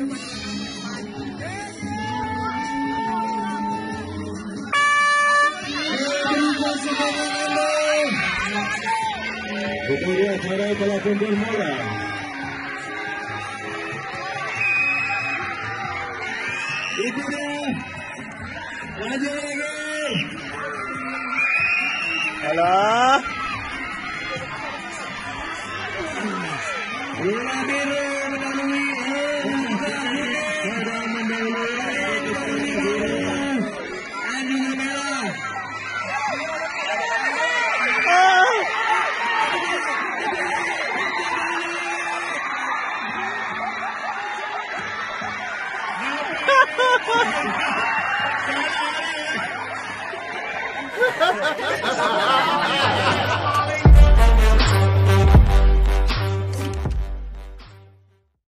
Kemudian cara telah bermula. Itu dia. Maju lagi. Halo. Bola biru mendahului. Sudah mendahului. Adi merah. Ha ha ha ha!